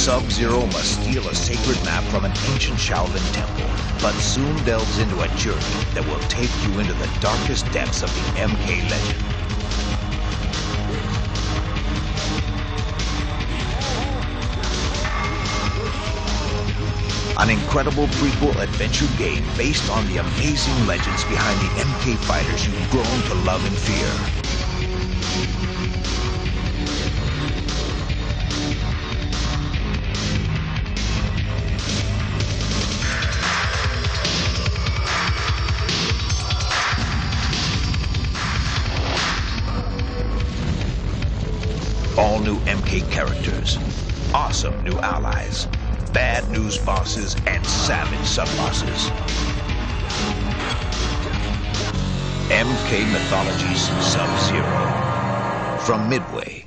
Subzero must steal a sacred map from an ancient Shaolin temple, but soon delves into a journey that will take you into the darkest depths of the MK legend. An incredible prequel adventure game based on the amazing legends behind the MK fighters you've grown to love and fear. All new MK characters, awesome new allies, bad news bosses, and savage sub-bosses. MK Mythologies Subzero from Midway.